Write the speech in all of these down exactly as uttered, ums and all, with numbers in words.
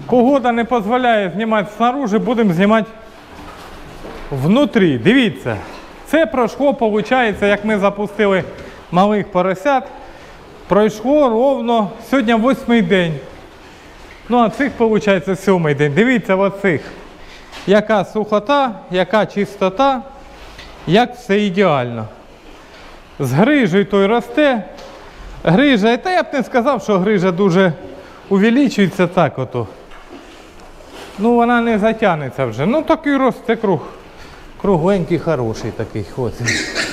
Погода не дозволяє знімати снаружи, будемо знімати внутрі. Дивіться, це пройшло, виходить, як ми запустили малих поросят, пройшло ровно, сьогодні восьмий день. Ну а цих, виходить, сьомий день. Дивіться оцих, яка сухота, яка чистота, як все ідеально. З грижею той росте. Грижа, та я б не сказав, що грижа дуже увеличується так ото. Ну вона не затягнеться вже. Ну такий росте круг. Кругленький, хороший такий ходить.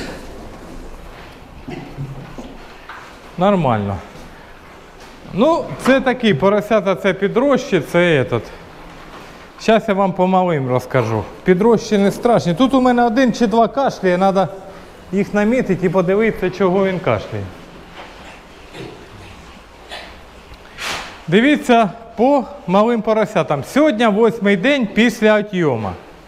Нормально. Ну, це такі поросята, це підрощі, це этот. Зараз я вам по малим розкажу. Підрощі не страшні. Тут у мене один чи два кашляє, треба їх намітити і подивитися, чого він кашляє. Дивіться по малим поросятам. Сьогодні восьмий день після отйому.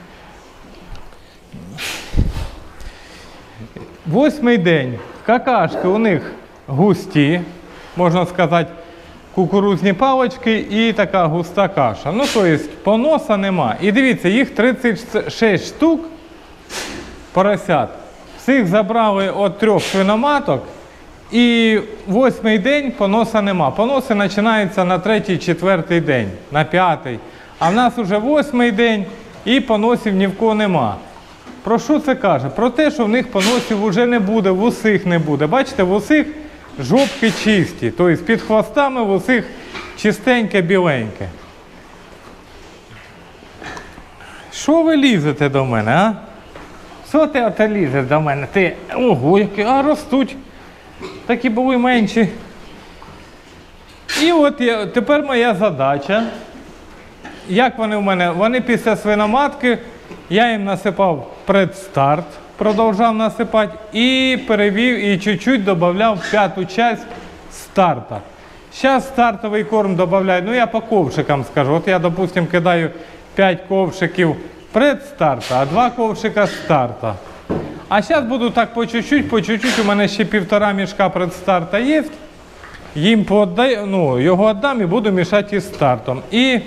Восьмий день. Какашки у них густі, можна сказати, кукурудзні палочки і така густа каша. Ну, тобто, поноса нема. І дивіться, їх тридцять шість штук поросят. Всіх забрали від трьох свиноматок. І восьмий день поноса нема. Поноси починаються на третій, четвертий день, на п'ятий. А в нас вже восьмий день і поносів ні в кого нема. Про що це каже? Про те, що в них поносів вже не буде, в усіх не буде. Бачите, в усіх жопки чисті. Тобто під хвостами в усіх чистеньке, біленьке. Що ви лізете до мене, а? Що ти оте лізеш до мене? Ти, ого, які, а ростуть. Такі були менші. І от я, тепер моя задача. Як вони в мене? Вони після свиноматки, я їм насипав предстарт, продовжав насипати, і перевів, і чуть-чуть додавав п'яту часть старта. Зараз стартовий корм додаю, ну я по ковшикам скажу. От я, допустим, кидаю п'ять ковшиків предстарта, а два ковшика старта. А зараз буду так по чуть-чуть, по чуть-чуть, у мене ще півтора мішка предстарта є. Їм подай, ну, його віддам і буду мішати із стартом. І,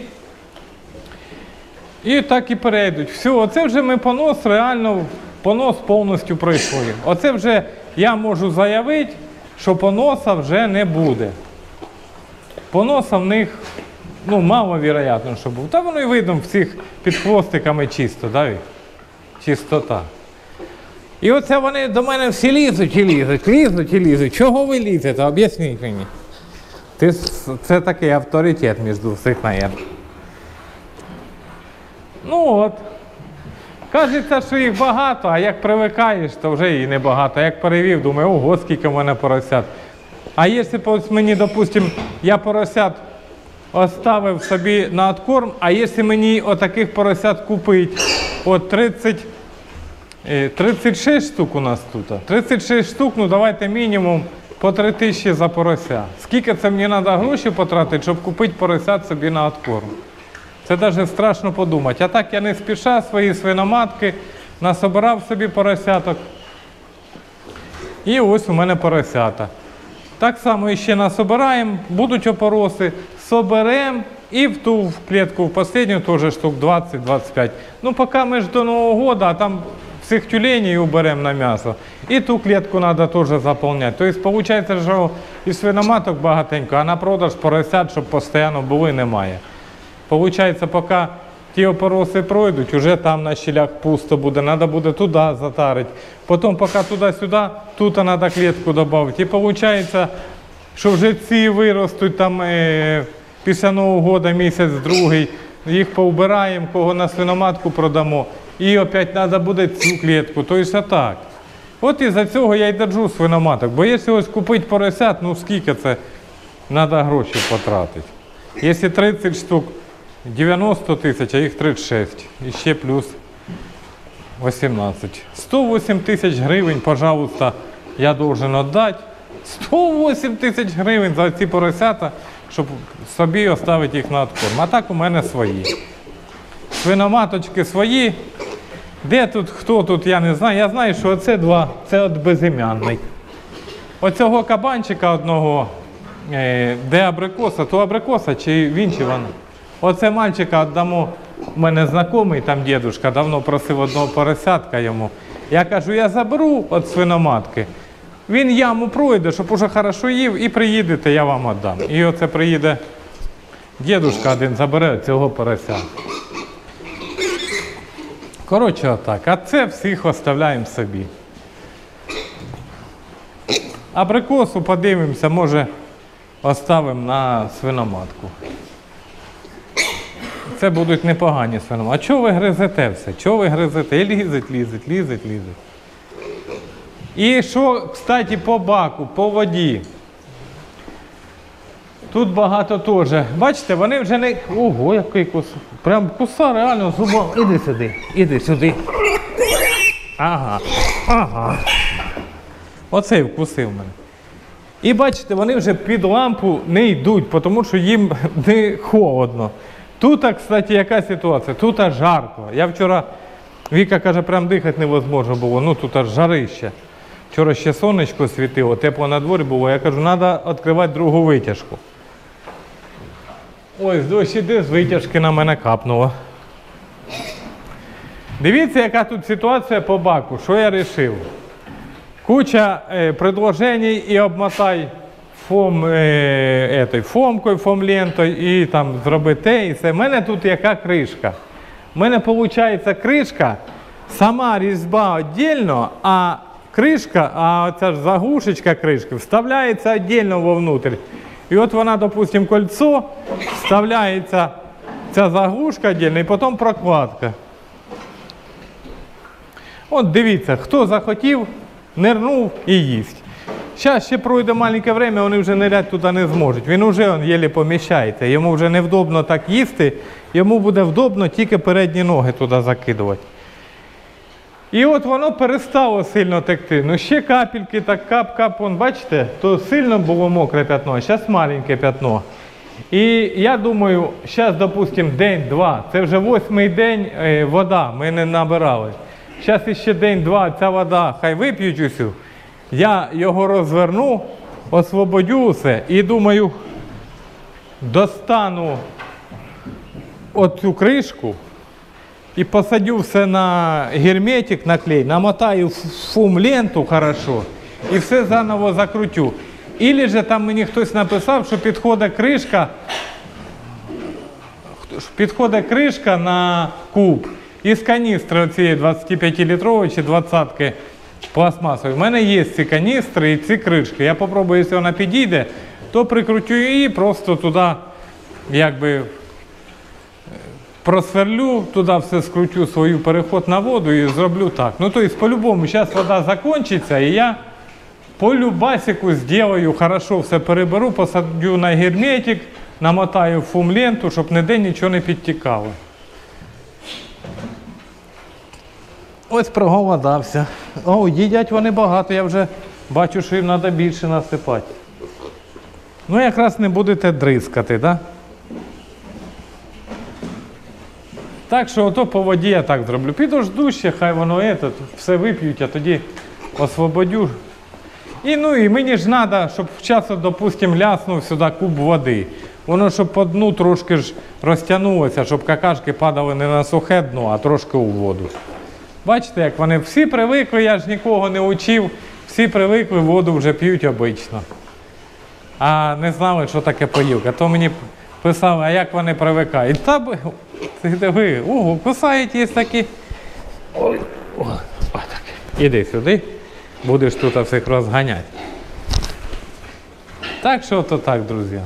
і так і перейдуть. Все, оце вже ми понос, реально понос повністю пройшли. Оце вже я можу заявити, що поноса вже не буде. Поноса в них, ну, маловероятно, що був. Та воно і видно всіх під хвостиками чисто, да? Чистота. І оце вони до мене всі лізуть і лізуть, лізуть і лізуть. Чого ви лізете? Об'ясніть мені. Ти, це такий авторитет між всіх, мабуть. Ну от. Кажеться, що їх багато, а як привикаєш, то вже і не багато. Як перевів, думаю, ого, скільки в мене поросят. А якщо ось мені, допустимо, я поросят оставив собі на откорм, а якщо мені отаких поросят купити, от тридцять, тридцять шість штук у нас тут. тридцять шість штук, ну давайте мінімум по три тисячі за порося. Скільки це мені треба гроші потратити, щоб купити поросят собі на откорм? Це навіть страшно подумати. А так я не спіша свої свиноматки, насобирав собі поросяток. І ось у мене поросята. Так само ще насобираємо, будуть опороси, соберемо і в ту в клітку, в останню теж штук двадцять двадцять п'ять. Ну поки ми ж до Нового року, а там всіх тюленів уберемо на м'ясо. І ту клітку треба теж заповняти. Тобто, виходить, що і свиноматок багатенько, а на продаж поросят, щоб постійно були, немає. Получається, поки ті опороси пройдуть, вже там на щелях пусто буде, треба буде туди затарити. Потім, поки туди-сюди, тут треба клітку додати. І виходить, що вже ці виростуть там е, після Нового року, місяць-другий, їх повбираємо, кого на свиноматку продамо. І опять треба буде цю клітку, тобто так. От із-за цього я й держу свиноматок, бо якщо ось купити поросят, ну скільки це треба гроші потратити. Якщо тридцять штук, дев'яносто тисяч, а їх тридцять шість. І ще плюс вісімнадцять. сто вісім тисяч гривень, пожалуйста, я должен віддати. сто вісім тисяч гривень за ці поросята, щоб собі оставити їх на откорм. А так у мене свої. Свиноматочки свої. Де тут, хто тут, я не знаю. Я знаю, що оце два, це от безім'янний. Оцього кабанчика одного, де абрикоса, то абрикоса чи він, чи вона? Оце мальчика віддамо, у мене знайомий, там дідушка, давно просив одного поросятка йому. Я кажу, я заберу від свиноматки, він яму пройде, щоб уже хорошо їв, і приїдете, я вам віддам. І оце приїде дідушка один, забере цього поросятка. Коротше, отак. А це всіх оставляємо собі. Абрикосу подивимося, може оставимо на свиноматку. Це будуть непогані свиноматки. А чого ви гризете все? Чого ви гризете? І лізить, лізить, лізить, лізить. І що, кстати, по баку, по воді. Тут багато теж. Бачите, вони вже не... Ого, який куса. Прям куса реально зубом. Іди сюди, іди сюди. Ага, ага. Оцей вкусив мене. І бачите, вони вже під лампу не йдуть, тому що їм не холодно. Тут, кстати, яка ситуація? Тут жарко. Я вчора, Віка каже, прям дихати невозможно було. Ну тут аж жарище. Вчора ще сонечко світило, тепло на дворі було. Я кажу, треба відкривати другу витяжку. Ось, дощ іде, з витяжки на мене капнуло. Дивіться, яка тут ситуація по баку. Що я вирішив? Куча е, предложень і обмотай фом, е, етой, фомкою, фомлентою і там зроби те і все. У мене тут яка кришка. У мене виходить кришка, сама різьба віддільно, а кришка, а ця ж заглушечка кришки вставляється віддільно вовнутрь. І от вона, допустим, кольцо, вставляється ця заглушка віддільно і потім прокладка. От дивіться, хто захотів, нирнув і їсть. Зараз ще пройде маленьке время, вони вже ниряти туди не зможуть. Він вже он, єлі поміщається, йому вже невдобно так їсти, йому буде вдобно тільки передні ноги туди закидувати. І от воно перестало сильно текти. Ну ще капельки, так кап-кап, вон, бачите, то сильно було мокре п'ятно, а зараз маленьке п'ятно. І я думаю, зараз, допустимо, день-два, це вже восьмий день е, вода, ми не набирали. Зараз ще день-два, ця вода, хай вип'ють усю. Я його розверну, освободю все і думаю, достану оцю кришку і посадю все на герметик, на клей, намотаю фум-ленту хорошо і все заново закрутю. Ілі же там мені хтось написав, що підходить кришка, підходить кришка на куб із каністри цієї двадцятип'ятилітрової чи двадцятки пластмасової. У мене є ці каністри і ці кришки. Я попробую, якщо вона підійде, то прикрутю її, просто туди якби просверлю, туди все скручу свою переход на воду і зроблю так. Ну, то есть, по-любому, зараз вода закінчиться, і я по любасику зроблю, хорошо все переберу, посадю на герметик, намотаю фум-ленту, щоб ніде нічого не підтікало. Ось проголодався. О, їдять вони багато, я вже бачу, що їм треба більше насипати. Ну, якраз не будете дрискати, так? Да? Так що ото по воді я так зроблю. Підожду ще, хай воно этот, все вип'ють, а тоді освободю. І ну і мені ж треба, щоб часом, допустим, ляснув сюди куб води. Воно, щоб по дну трошки ж розтягнулося, щоб какашки падали не на сухе дно, а трошки у воду. Бачите, як вони всі привикли, я ж нікого не учив, всі привикли, воду вже п'ють обично. А не знали, що таке поїлка. То мені писали, а як вони привикають. Та ти диви, ого, кусають є такі. Ой, ой, так. Іди сюди, будеш тут всіх розганяти. Так що то так, друзі.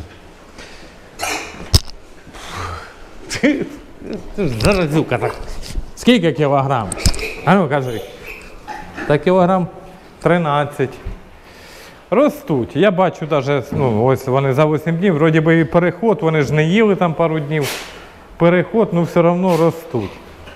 Ти ж заразюка так. Скільки кілограм? А ну кажи. Та кілограм тринадцять. Ростуть. Я бачу навіть, ну ось вони за вісім днів, вроді би і переход, вони ж не їли там пару днів. Переход, ну все одно ростуть.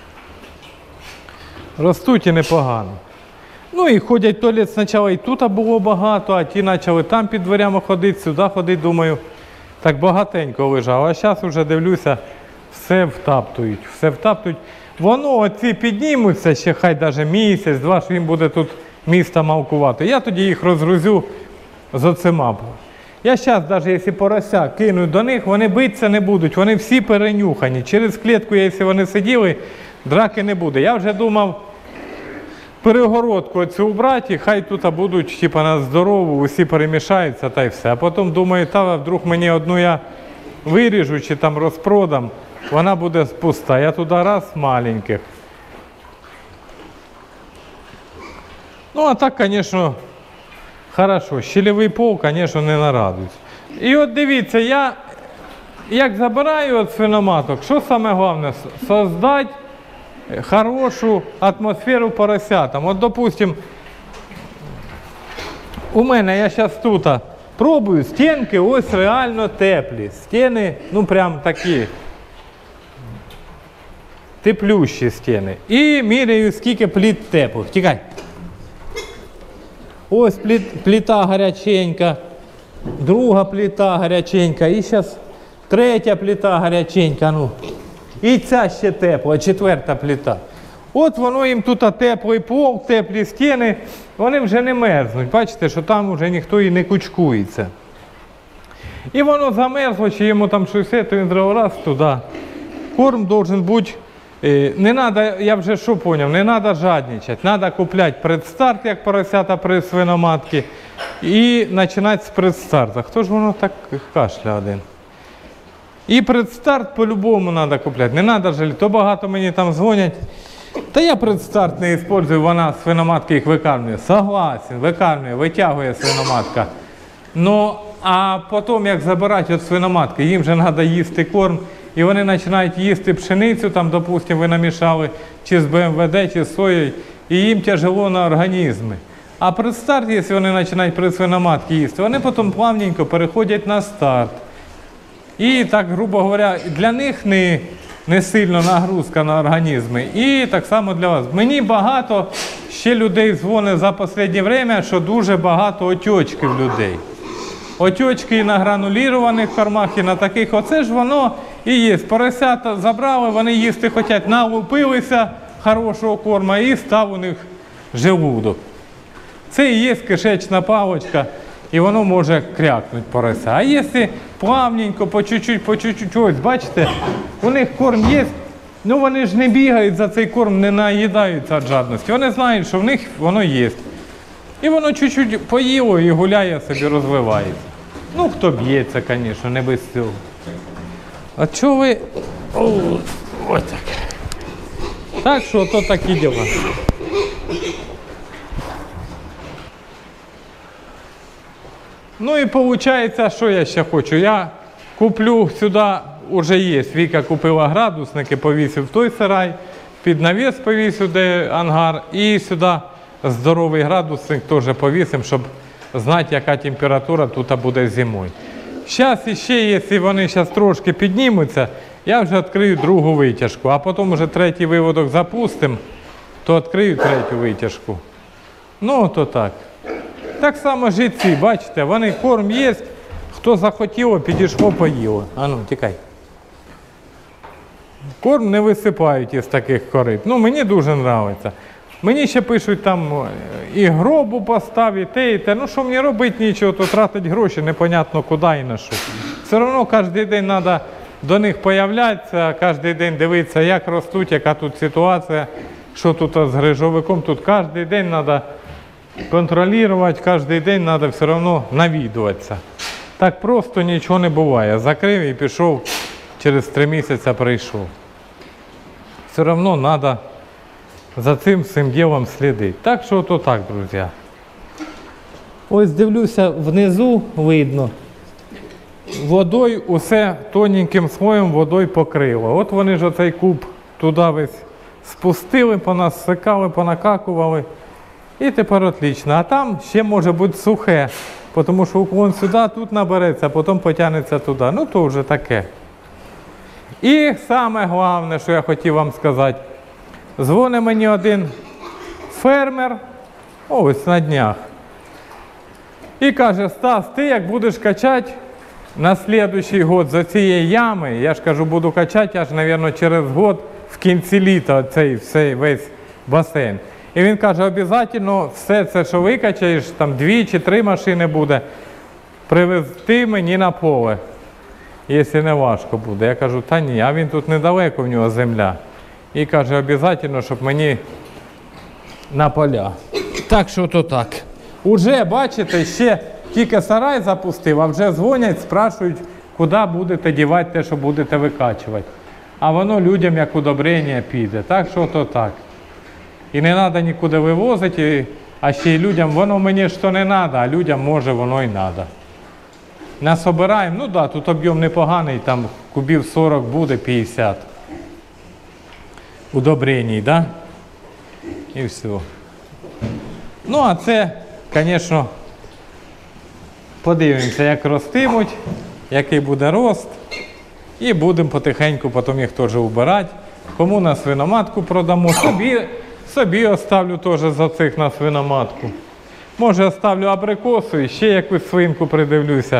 Ростуть і непогано. Ну і ходять туалет спочатку і тут було багато, а ті почали там під дверями ходити, сюди ходити, думаю, так багатенько лежало. А зараз вже дивлюся, все втаптують, все втаптують. Воно оці піднімуться ще хай навіть місяць, два, що їм буде тут місто малкувати. Я тоді їх розгрузю з оцима. Я зараз, навіть якщо порося кину до них, вони битися не будуть, вони всі перенюхані. Через клітку, якщо вони сиділи, драки не буде. Я вже думав перегородку оцю убрати, хай тут будуть типу, на здорову, усі перемішаються та й все. А потім думаю, та вдруг мені одну я виріжу чи там розпродам, вона буде пуста. Я туди раз маленьких. Ну, а так, звісно, хорошо. Щелевий пол, звісно, не нарадують. І от дивіться, я як забираю від свиноматок, що саме головне? Создати хорошу атмосферу поросятам. От, допустим, у мене, я зараз тут пробую, стінки ось реально теплі. Стіни, ну, прям такі теплющі стіни. І міряю, скільки пліт теплих. Тікай. Ось пліт, пліта гаряченька, друга пліта гаряченька, і зараз третя пліта гаряченька, ну. І ця ще тепла, четверта пліта. От воно їм тут теплий пол, теплі стіни, вони вже не мерзнуть. Бачите, що там вже ніхто і не кучкується. І воно замерзло, чи йому там щось, то він зразу раз туди. Корм должен бути. Не надо, я вже що поняв, не треба жадничати, треба купляти предстарт, як поросята при свиноматці, і починати з предстарта. Хто ж воно так кашля один? І предстарт по-любому треба купляти, не треба жаліти, то багато мені там дзвонять. Та я предстарт не використовую, вона свиноматки їх викармлює. Согласен, викармлює, витягує свиноматка. Ну, а потім, як забирати від свиноматки, їм же треба їсти корм, і вони починають їсти пшеницю, там, допустимо, ви намішали, чи з Б М В Д, чи з соєю, і їм тяжело на організми. А предстарт, якщо вони починають при свиноматці їсти, вони потім плавненько переходять на старт. І так, грубо говоря, для них не, не сильно нагрузка на організми. І так само для вас. Мені багато ще людей дзвонить за останнє час, що дуже багато отечки в людей. Отечки і на гранулірованих кормах, і на таких. Оце ж воно і є. Поросята забрали, вони їсти хочуть, налупилися хорошого корма і став у них желудок. Це і є кишечна паличка, і воно може крякнути порося. А якщо плавненько, по чуть-чуть, по чуть-чуть, ось, бачите, у них корм є, ну вони ж не бігають за цей корм, не наїдаються від жадності. Вони знають, що в них воно є. І воно чуть-чуть поїло і гуляє собі, розвивається. Ну, хто б'ється, звісно, не без цього. А чого ви... О, ось так. Так що, то такі діла. Ну і виходить, що я ще хочу. Я куплю сюди, вже є, Віка купила градусники, повісив в той сарай, під навіс повісив, де ангар, і сюди здоровий градусник теж повісимо, щоб знати, яка температура тут буде зимою. Зараз ще, якщо вони зараз трошки піднімуться, я вже відкрию другу витяжку, а потім вже третій виводок запустимо, то відкрию третю витяжку. Ну, то так. Так само житці, бачите, вони корм є, хто захотіло, підійшло, поїло. А ну, тікай. Корм не висипають із таких корит. Ну, мені дуже подобається. Мені ще пишуть там і гробу постав, і те, і те. Ну, що мені робити нічого, то тратити гроші, непонятно куди і на що. Все одно кожен день треба до них появлятися, кожен день дивитися, як ростуть, яка тут ситуація, що тут з грижовиком. Тут кожен день треба контролювати, кожен день треба все одно навідуватися. Так просто нічого не буває. Закрив і пішов, через три місяці прийшов. Все одно треба за цим всім ділом слідити. Так що то так, друзі. Ось дивлюся, внизу видно. Водою усе тоненьким слоєм водою покрило. От вони ж оцей куб туди весь спустили, понасикали, понакакували. І тепер отлично. А там ще може бути сухе, тому що уклон сюди, тут набереться, а потім потягнеться туди. Ну то вже таке. І саме головне, що я хотів вам сказати. Дзвонить мені один фермер, ось на днях, і каже: Стас, ти як будеш качати на наступний год за цієї ями, я ж кажу, буду качати аж, мабуть, через год в кінці літа цей, цей весь басейн. І він каже, обов'язково все це, що викачаєш, там дві чи три машини буде, привезти мені на поле, якщо не важко буде. Я кажу, та ні, а він тут недалеко, в нього земля. І каже, обов'язково, щоб мені на поля. Так що то так. Уже, бачите, ще тільки сарай запустив, а вже дзвонять, спрашують, куди будете дівати те, що будете викачувати. А воно людям як удобрення піде. Так що то так. І не треба нікуди вивозити, а ще й людям, воно мені що не треба, а людям може воно і треба. Насобираємо, ну так, да, тут об'єм непоганий, там кубів сорок буде, п'ятдесят. Удобрень, да? І все. Ну, а це, звісно, подивимося, як ростимуть, який буде рост. І будемо потихеньку потім їх теж убирати. Кому на свиноматку продамо, собі, собі оставлю теж за цих на свиноматку. Може оставлю абрикосу і ще якусь свинку придивлюся.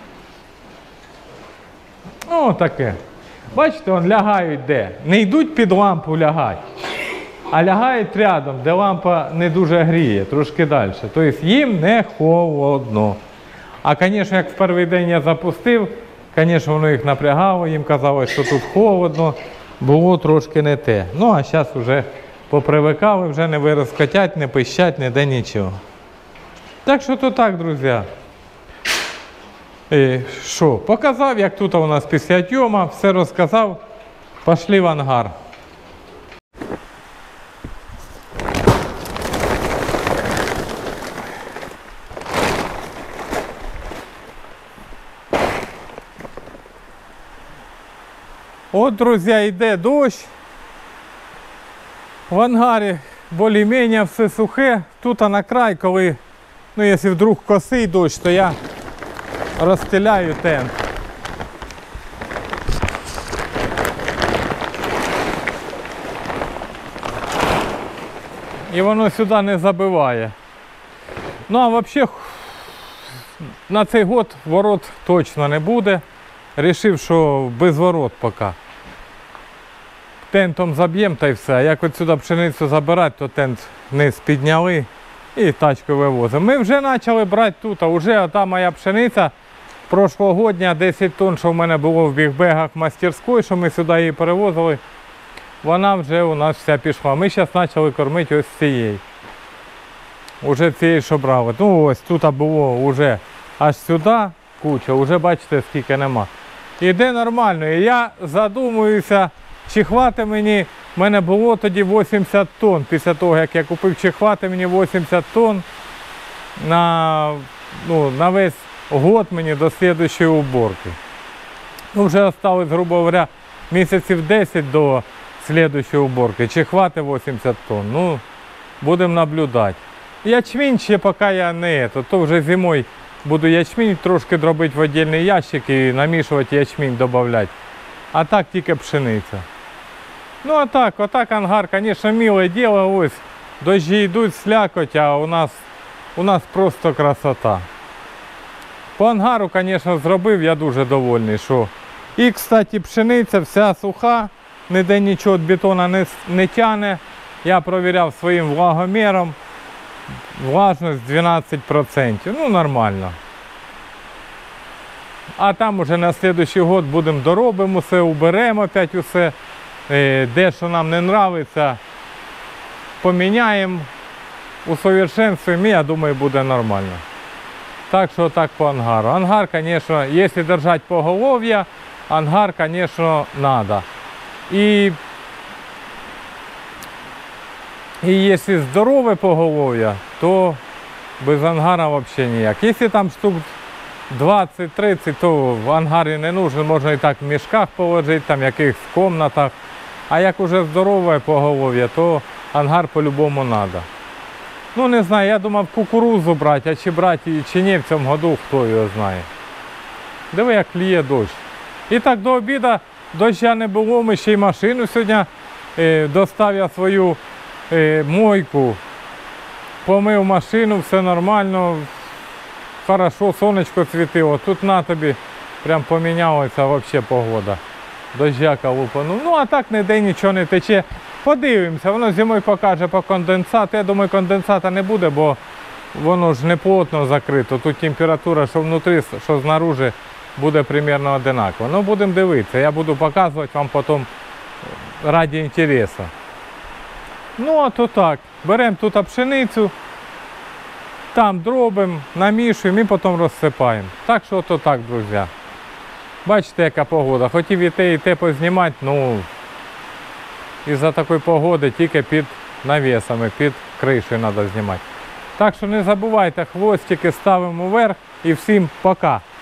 О, таке. Бачите, вон лягають де. Не йдуть під лампу лягати, а лягають рядом, де лампа не дуже гріє, трошки далі. Тобто їм не холодно. А, звісно, як в перший день я запустив, звісно, воно їх напрягало, їм казалось, що тут холодно, було трошки не те. Ну, а зараз вже попривикали, вже не вирозкотять, не пищать, ніде нічого. Так що то так, друзі. І що, показав, як тут у нас після тьома, все розказав, пішли в ангар. От, друзі, йде дощ. В ангарі більш-менш все сухе. Тут на край, коли, ну, якщо вдруг косий дощ, то я розстеляю тент. І воно сюди не забиває. Ну, а взагалі, на цей год ворот точно не буде. Рішив, що без ворот поки. Тентом заб'ємо та й все. Як от сюди пшеницю забирати, то тент вниз підняли і тачку вивозимо. Ми вже почали брати тут, а вже та моя пшениця прошлогодня, десять тонн, що в мене було в бігбегах мастерської, що ми сюди її перевозили, вона вже у нас вся пішла. Ми зараз почали кормити ось цієї. Уже цієї, що брали. Ну ось тут було вже аж сюди куча, вже бачите, скільки нема. Іде нормально. І я задумуюся, чи хватить мені, в мене було тоді вісімдесят тонн, після того, як я купив, чи хватить мені вісімдесят тонн на, ну, на весь год мені до слідчої уборки. Ну, вже залишилось, грубо говоря, місяців десять до слідчої уборки. Чи хватить вісімдесят тонн? Ну, будемо наблюдати. Ячмінь ще поки я не, то, то вже зимою буду ячмінь трошки дробити в віддільний ящик і намішувати ячмінь, додавати. А так тільки пшениця. Ну а так, отак ангар, звісно, миле діло, ось дощі йдуть, слякоть, а у нас, у нас просто красота. По ангару, звісно, зробив, я дуже довольний, що. І, кстати, пшениця вся суха, ніде нічого від бетона не, не тягне. Я провіряв своїм влагоміром, влажність дванадцять відсотків, ну нормально. А там уже на наступний год будемо доробимо все, уберемо опять усе. Де що нам не подобається, поміняємо, усовершенствуємо, і я думаю, буде нормально. Так що так по ангару. Ангар, звісно, якщо держати поголов'я, ангар, звісно, треба. І, і якщо здорове поголов'я, то без ангара взагалі ніяк. Якщо там штук двадцять-тридцять, то в ангарі не потрібно, можна і так в мішках положити, там в якихось кімнатах. А як уже здорове поголов'я, то ангар по-любому треба. Ну не знаю, я думав кукурузу брати, а чи брати її, чи ні в цьому году, хто його знає. Диви, як ліє дощ. І так до обіду доща не було, ми ще й машину сьогодні е, достав я свою е, мойку, помив машину, все нормально, хорошо, сонечко світило. Тут на тобі прям помінялася взагалі погода. Дождяка лупанув. Ну а так ніде нічого не тече. Подивимося, воно зимою покаже по конденсату. Я думаю, конденсата не буде, бо воно ж не плотно закрито, тут температура, що внутрі, що знаружи, буде примерно одинаково. Ну, будемо дивитися, я буду показувати вам потім раді інтересу. Ну, а то так, беремо тут пшеницю, там дробимо, намішуємо і потім розсипаємо. Так що то так, друзі. Бачите, яка погода. Хотів і те, і те познімати, ну, із-за такої погоди тільки під навісами, під кришею треба знімати. Так що не забувайте, хвостики ставимо вверх і всім пока.